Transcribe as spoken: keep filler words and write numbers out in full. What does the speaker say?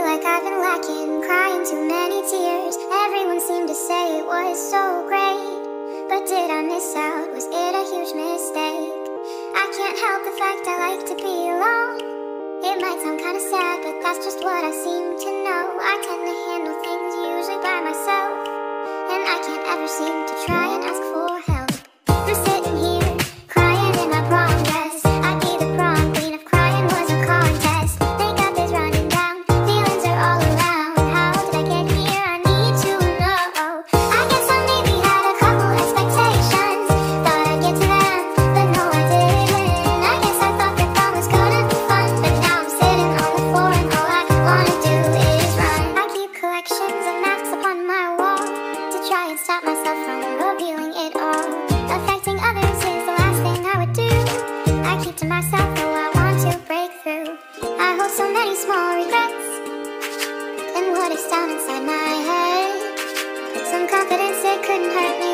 like I've been lacking, crying too many tears. Everyone seemed to say it was so great, but did I miss out? Was it a huge mistake? I can't help the fact I like to be alone. It might sound kinda sad, but that's just what I seem to know. I tend to handle things usually by myself, and I can't ever seem to try and ask for help. I'm sitting here, crying in my prom dress. I'd be the prom queen if crying was a contest. Makeup is running down, feelings are all around. How did I get here? I need to know. I guess I maybe had a couple expectations, thought I'd get to them, but no I didn't. I guess I thought that prom was gonna be fun, but now I'm sitting on the floor and all I wanna do is run. I keep collections of masks upon my wall to try and stop myself from revealing it all. Affecting others is the last thing I would do. I keep to myself though I want to break through. I hold so many small regrets and what is down inside my head. Some confidence, it couldn't hurt me